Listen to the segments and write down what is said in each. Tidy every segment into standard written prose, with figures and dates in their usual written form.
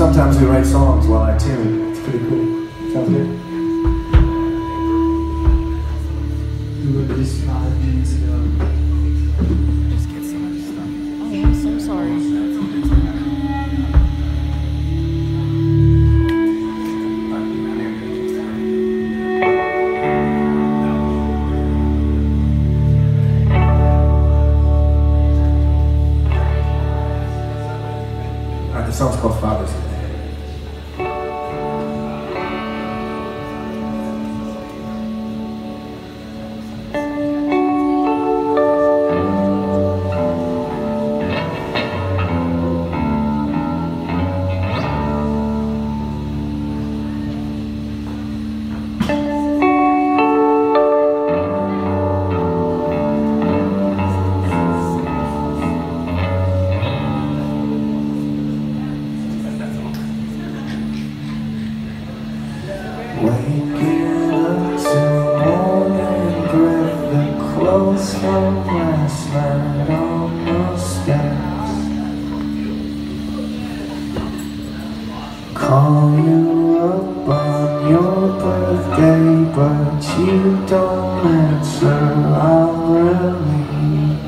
Sometimes we write songs while I tune. It's pretty cool. Sounds good. We were just 5 minutes ago. Just get so much stuff. Oh, I'm so sorry. Alright, the song's called Father's Day. Waking up to morning breath, the clothes from last night on the steps. Call you up on your birthday, but you don't answer. I'll relieve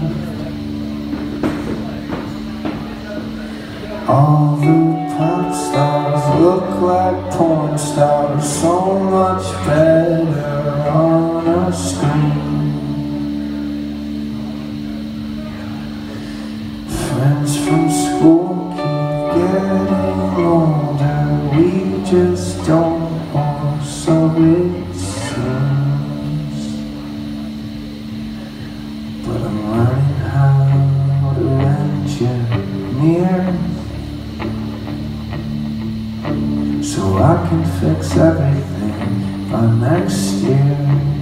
all the pop stars look like porn stars, so much better on a screen. Friends from school keep getting older, we just don't know, so it seems. But I'm learning how to engineer so I can fix everything by next year.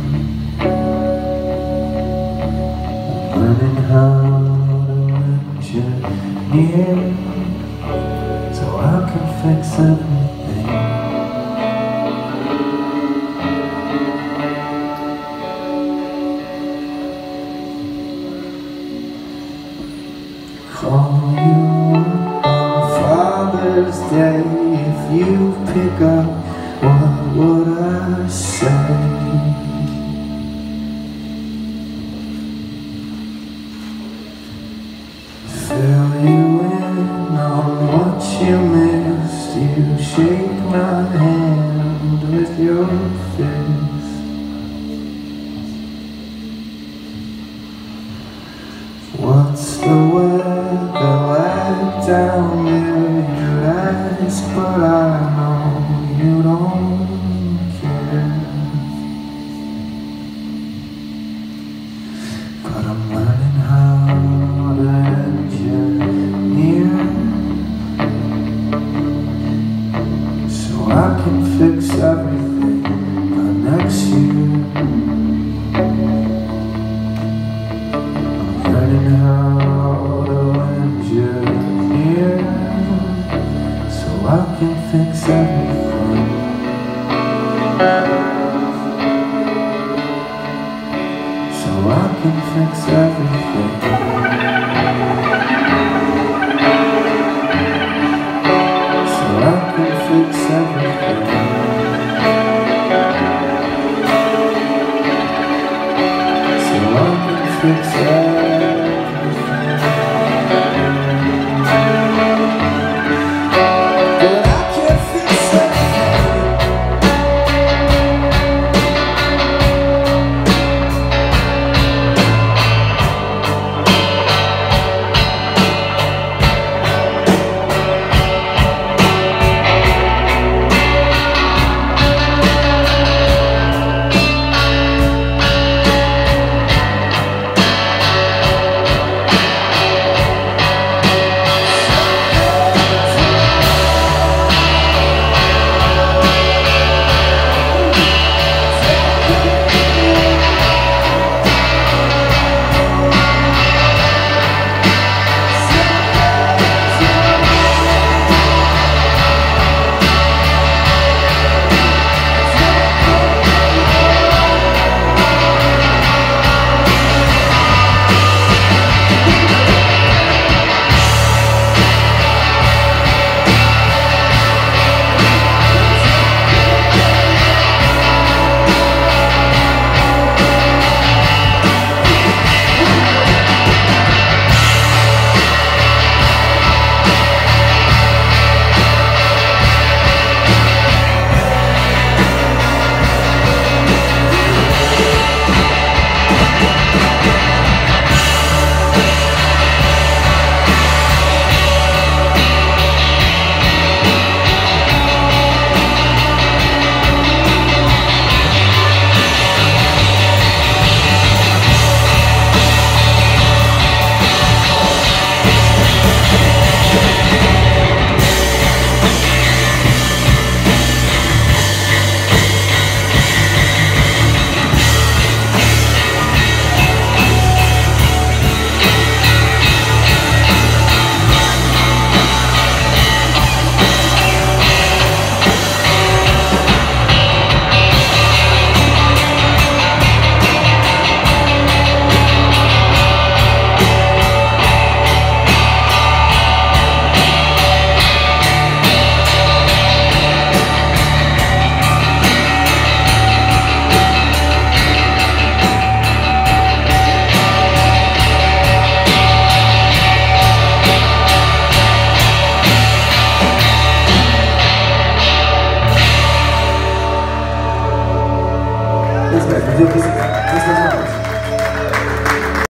I'm learning how to engineer so I can fix everything. Call you on Father's Day. If you pick up, what would I say? Fill you in on what you missed. You shake my hand with your fist. What's the weather like down there? You ask, but I know you don't care. But I'm learning how to engineer so I can fix everything by next year. I'm learning how to engineer so I can fix everything.